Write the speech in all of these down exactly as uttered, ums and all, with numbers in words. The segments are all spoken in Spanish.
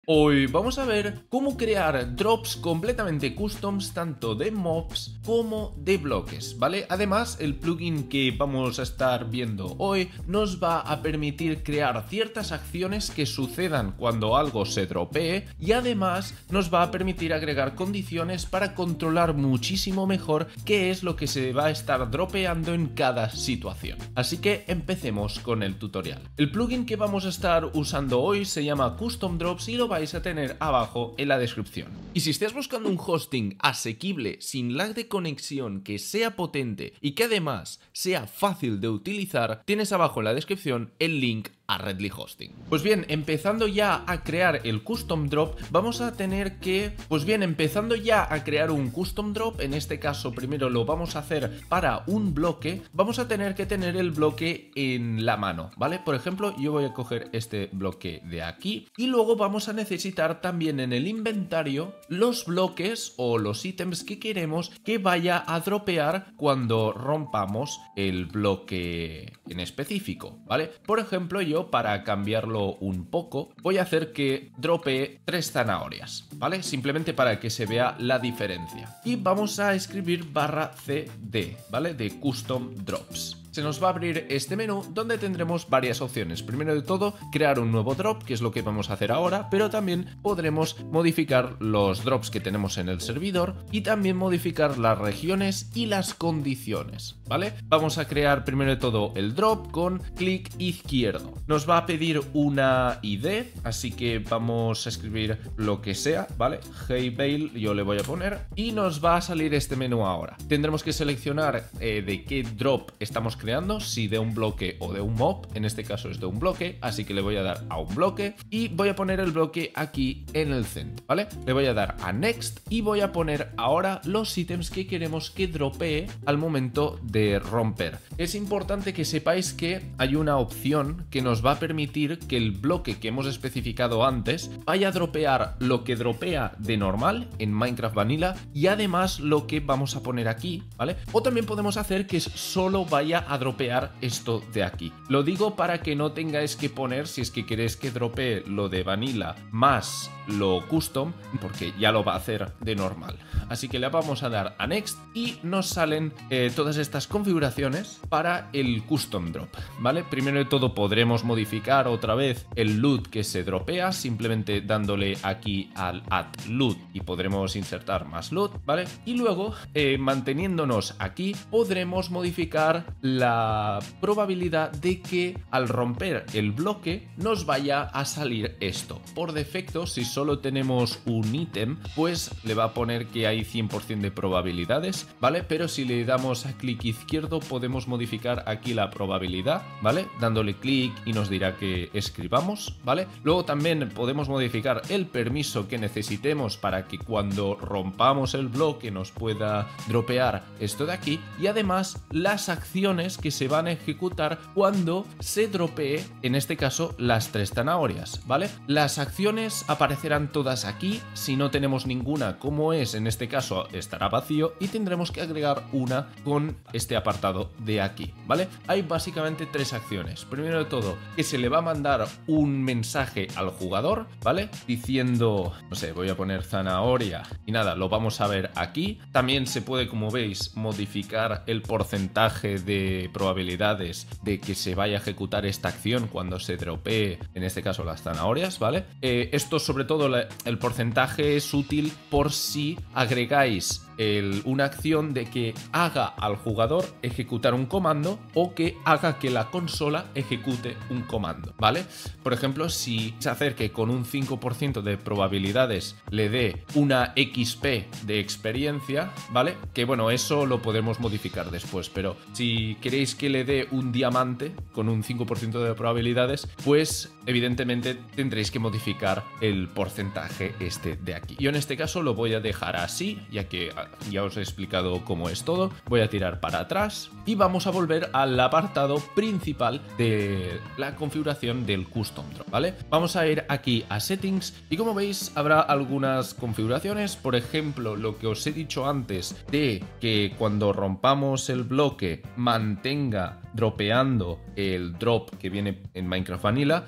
Hoy vamos a ver cómo crear drops completamente customs tanto de mobs como de bloques, ¿vale? Además, el plugin que vamos a estar viendo hoy nos va a permitir crear ciertas acciones que sucedan cuando algo se dropee y además nos va a permitir agregar condiciones para controlar muchísimo mejor qué es lo que se va a estar dropeando en cada situación. Así que empecemos con el tutorial. El plugin que vamos a estar usando hoy se llama Custom Drops y lo vais a tener abajo en la descripción. Y si estás buscando un hosting asequible, sin lag de conexión, que sea potente y que además sea fácil de utilizar, tienes abajo en la descripción el link a Redly Hosting. Pues bien, empezando ya a crear el custom drop, vamos a tener que, pues bien, empezando ya a crear un custom drop, en este caso primero lo vamos a hacer para un bloque, vamos a tener que tener el bloque en la mano, ¿vale? Por ejemplo, yo voy a coger este bloque de aquí y luego vamos a necesitar también en el inventario los bloques o los ítems que queremos que vaya a dropear cuando rompamos el bloque en específico, ¿vale? Por ejemplo, yo para cambiarlo un poco voy a hacer que dropee tres zanahorias, ¿vale? Simplemente para que se vea la diferencia. Y vamos a escribir barra cd, ¿vale? De custom drops. Se nos va a abrir este menú donde tendremos varias opciones. Primero de todo, crear un nuevo drop, que es lo que vamos a hacer ahora, pero también podremos modificar los drops que tenemos en el servidor y también modificar las regiones y las condiciones, ¿vale? Vamos a crear primero de todo el drop con clic izquierdo. Nos va a pedir una I D, así que vamos a escribir lo que sea, ¿vale? Hey Bale, yo le voy a poner y nos va a salir este menú ahora. Tendremos que seleccionar eh, de qué drop estamos creando, si de un bloque o de un mob. En este caso es de un bloque, así que le voy a dar a un bloque y voy a poner el bloque aquí en el centro, ¿vale? Le voy a dar a next y voy a poner ahora los ítems que queremos que dropee al momento de romper. Es importante que sepáis que hay una opción que nos va a permitir que el bloque que hemos especificado antes vaya a dropear lo que dropea de normal en Minecraft Vanilla y además lo que vamos a poner aquí, ¿vale? O también podemos hacer que solo vaya a dropear esto de aquí. Lo digo para que no tengáis que poner, si es que queréis que dropee lo de Vanilla más lo custom, porque ya lo va a hacer de normal. Así que le vamos a dar a next y nos salen eh, todas estas configuraciones para el custom drop, ¿vale? Primero de todo podremos modificar otra vez el loot que se dropea, simplemente dándole aquí al add loot y podremos insertar más loot, ¿vale? Y luego, eh, manteniéndonos aquí, podremos modificar la probabilidad de que al romper el bloque nos vaya a salir esto. Por defecto, si solo tenemos un ítem, pues le va a poner que hay cien por cien de probabilidades, ¿vale? Pero si le damos a clic izquierdo podemos modificar aquí la probabilidad, ¿vale? Dándole clic y nos dirá que escribamos, ¿vale? Luego también podemos modificar el permiso que necesitemos para que cuando rompamos el bloque nos pueda dropear esto de aquí y además las acciones que se van a ejecutar cuando se dropee, en este caso, las tres zanahorias, ¿vale? Las acciones aparecerán todas aquí, si no tenemos ninguna, como es en este caso, estará vacío y tendremos que agregar una con este apartado de aquí, ¿vale? Hay básicamente tres acciones. Primero de todo, que se le va a mandar un mensaje al jugador, ¿vale? Diciendo, no sé, voy a poner zanahoria y nada, lo vamos a ver aquí. También se puede, como veis, modificar el porcentaje de probabilidades de que se vaya a ejecutar esta acción cuando se dropee, en este caso las zanahorias, ¿vale? Eh, esto sobre todo la, el porcentaje es útil por si agregáis el, una acción de que haga al jugador ejecutar un comando o que haga que la consola ejecute un comando, ¿vale? Por ejemplo, si se acerque con un cinco por ciento de probabilidades le dé una X P de experiencia, ¿vale? Que bueno, eso lo podemos modificar después, pero si queréis que le dé un diamante con un cinco por ciento de probabilidades, pues evidentemente tendréis que modificar el porcentaje este de aquí. Yo en este caso lo voy a dejar así, ya que ya os he explicado cómo es todo. Voy a tirar para atrás y vamos a volver al apartado principal de la configuración del custom drop, ¿vale? Vamos a ir aquí a settings y como veis habrá algunas configuraciones, por ejemplo lo que os he dicho antes de que cuando rompamos el bloque mantenga dropeando el drop que viene en Minecraft Vanilla.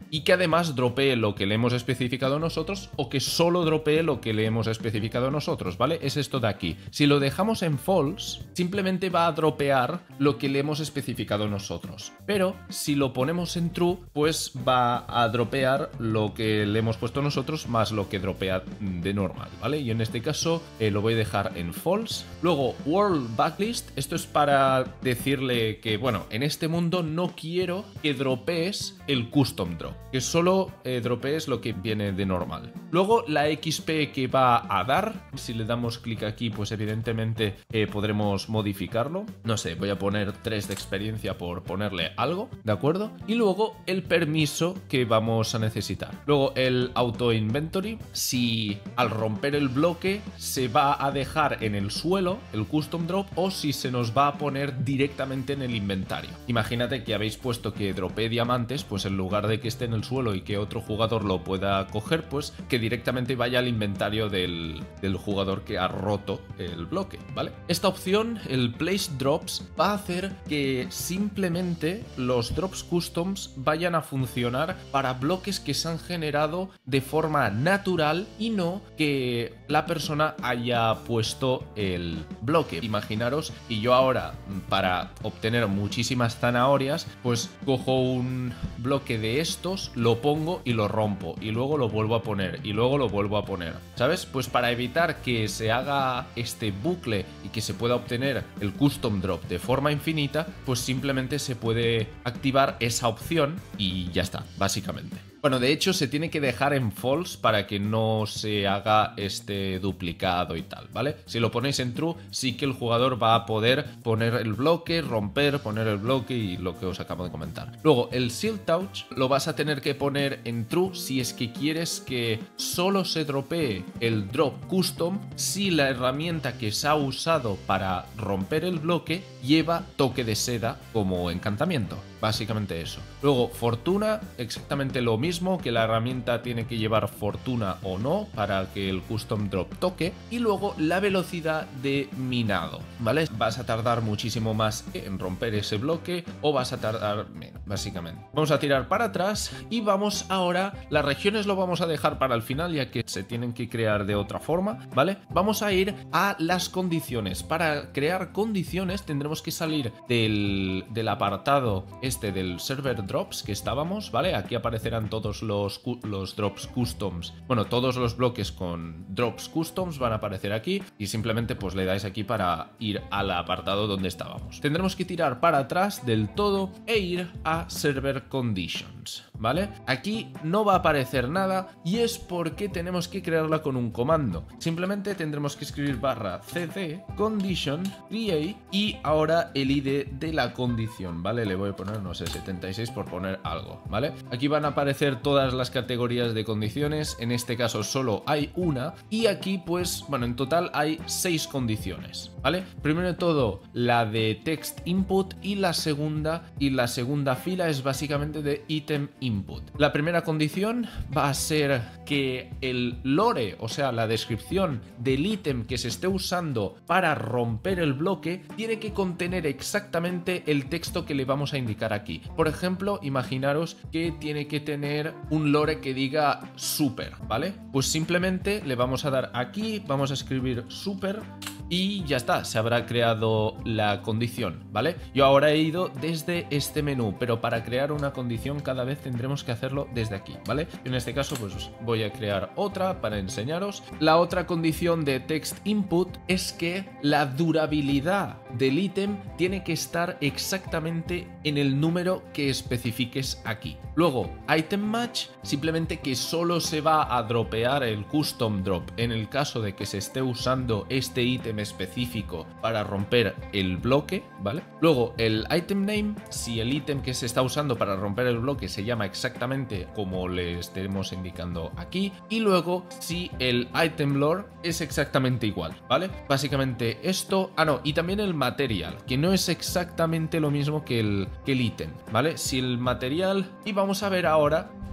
y que además dropee lo que le hemos especificado nosotros o que solo dropee lo que le hemos especificado nosotros, ¿vale? Es esto de aquí. Si lo dejamos en false, simplemente va a dropear lo que le hemos especificado nosotros. Pero si lo ponemos en true, pues va a dropear lo que le hemos puesto nosotros más lo que dropea de normal, ¿vale? Y en este caso eh, lo voy a dejar en false. Luego, world backlist. Esto es para decirle que, bueno, en este mundo no quiero que dropees el custom drop, que solo eh, dropees lo que viene de normal. Luego, la X P que va a dar, si le damos clic aquí, pues evidentemente eh, podremos modificarlo. No sé, voy a poner tres de experiencia por ponerle algo, ¿de acuerdo? Y luego el permiso que vamos a necesitar. Luego el auto inventory, si al romper el bloque se va a dejar en el suelo el custom drop o si se nos va a poner directamente en el inventario. Imagínate que habéis puesto que dropee diamantes, pues en lugar de que esté en el suelo y que otro jugador lo pueda coger, pues que directamente vaya al inventario del, del jugador que ha roto el bloque, ¿vale? Esta opción, el place drops, va a hacer que simplemente los drops customs vayan a funcionar para bloques que se han generado de forma natural y no que la persona haya puesto el bloque. Imaginaros, y yo ahora para obtener muchísimas zanahorias, pues cojo un bloque de estos, lo pongo y lo rompo y luego lo vuelvo a poner y luego lo vuelvo a poner, ¿sabes? Pues para evitar que se haga este bucle y que se pueda obtener el custom drop de forma infinita, pues simplemente se puede activar esa opción y ya está, básicamente. Bueno, de hecho se tiene que dejar en false para que no se haga este duplicado y tal, ¿vale? Si lo ponéis en true, sí que el jugador va a poder poner el bloque, romper, poner el bloque y lo que os acabo de comentar. Luego, el Seal Touch lo vas a tener que poner en true si es que quieres que solo se dropee el drop custom si la herramienta que se ha usado para romper el bloque lleva toque de seda como encantamiento. Básicamente eso. Luego, fortuna, exactamente lo mismo, que la herramienta tiene que llevar fortuna o no para que el custom drop toque. Y luego, la velocidad de minado, ¿vale? Vas a tardar muchísimo más en romper ese bloque o vas a tardar menos, básicamente. Vamos a tirar para atrás y vamos ahora, las regiones lo vamos a dejar para el final ya que se tienen que crear de otra forma, ¿vale? Vamos a ir a las condiciones. Para crear condiciones tendremos que salir del, del apartado este del server drops que estábamos, ¿vale? Aquí aparecerán todos los, los drops customs, bueno, todos los bloques con drops customs van a aparecer aquí y simplemente pues le dais aquí para ir al apartado donde estábamos. Tendremos que tirar para atrás del todo e ir a server conditions, ¿vale? Aquí no va a aparecer nada y es porque tenemos que crearla con un comando. Simplemente tendremos que escribir barra cd condition create y ahora el I D de la condición, ¿vale? Le voy a poner, no sé, setenta y seis por poner algo, ¿vale? Aquí van a aparecer todas las categorías de condiciones, en este caso solo hay una y aquí pues, bueno, en total hay seis condiciones, ¿vale? Primero de todo la de text input y la segunda y la segunda fila es básicamente de item input. La primera condición va a ser que el lore, o sea, la descripción del ítem que se esté usando para romper el bloque tiene que contener exactamente el texto que le vamos a indicar aquí. Por ejemplo, imaginaros que tiene que tener un lore que diga super, ¿vale? Pues simplemente le vamos a dar aquí, vamos a escribir super y ya está, se habrá creado la condición, ¿vale? Yo ahora he ido desde este menú, pero para crear una condición cada vez tendremos que hacerlo desde aquí, ¿vale? En este caso pues voy a crear otra para enseñaros. La otra condición de text input es que la durabilidad del ítem tiene que estar exactamente en el número que especifiques aquí. Luego, item match, simplemente que solo se va a dropear el custom drop en el caso de que se esté usando este ítem específico para romper el bloque, ¿vale? Luego, el item name, si el ítem que se está usando para romper el bloque se llama exactamente como le estemos indicando aquí. Y luego, si el item lore es exactamente igual, ¿vale? Básicamente esto. Ah, no, y también el material, que no es exactamente lo mismo que el que el ítem, ¿vale? Si el material, y vamos a ver ahora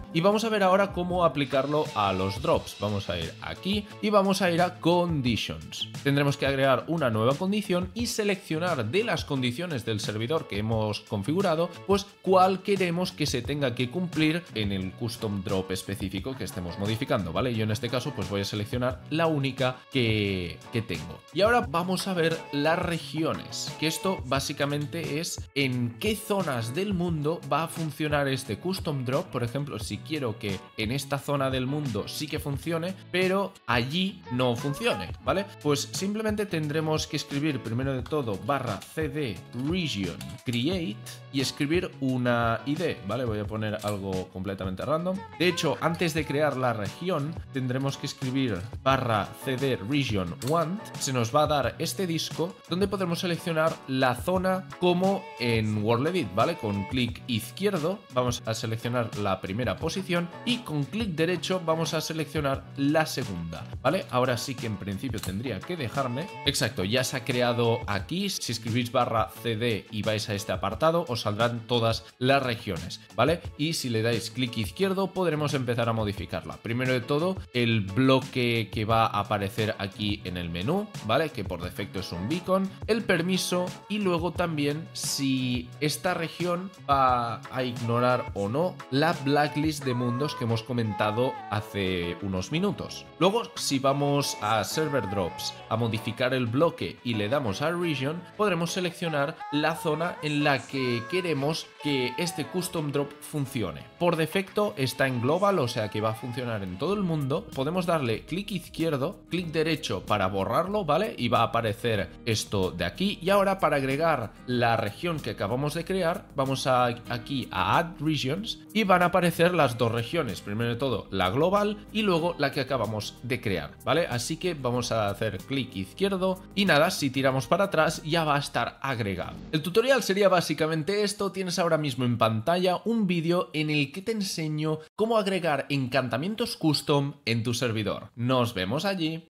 Y vamos a ver ahora cómo aplicarlo a los drops. Vamos a ir aquí y vamos a ir a Conditions. Tendremos que agregar una nueva condición y seleccionar de las condiciones del servidor que hemos configurado, pues cuál queremos que se tenga que cumplir en el custom drop específico que estemos modificando, ¿vale? Yo en este caso pues voy a seleccionar la única que, que tengo. Y ahora vamos a ver las regiones, que esto básicamente es en qué zonas del mundo va a funcionar este custom drop. Por ejemplo, si quiero que en esta zona del mundo sí que funcione, pero allí no funcione, ¿vale? Pues simplemente tendremos que escribir primero de todo barra cd region create y escribir una I D, ¿vale? Voy a poner algo completamente random. De hecho, antes de crear la región, tendremos que escribir barra cd region want. Se nos va a dar este disco donde podremos seleccionar la zona como en WorldEdit, ¿vale? Con clic izquierdo vamos a seleccionar la primera posición y con clic derecho vamos a seleccionar la segunda, ¿vale? Ahora sí que en principio tendría que dejarme. Exacto, ya se ha creado aquí. Si escribís barra cd y vais a este apartado, os saldrán todas las regiones, ¿vale? Y si le dais clic izquierdo podremos empezar a modificarla. Primero de todo, el bloque que va a aparecer aquí en el menú, ¿vale? Que por defecto es un beacon, el permiso y luego también si esta región va a ignorar o no la blacklist de mundos que hemos comentado hace unos minutos. Luego, si vamos a Server Drops, a modificar el bloque y le damos a Region, podremos seleccionar la zona en la que queremos que este custom drop funcione. Por defecto está en global, o sea que va a funcionar en todo el mundo. Podemos darle clic izquierdo, clic derecho para borrarlo, ¿vale? Y va a aparecer esto de aquí. Y ahora para agregar la región que acabamos de crear, vamos a, aquí a Add Regions y van a aparecer las dos regiones. Primero de todo la global y luego la que acabamos de crear, ¿vale? Así que vamos a hacer clic izquierdo y nada, si tiramos para atrás ya va a estar agregado. El tutorial sería básicamente esto. Tienes ahora mismo en pantalla un vídeo en el que te enseño cómo agregar encantamientos custom en tu servidor. Nos vemos allí.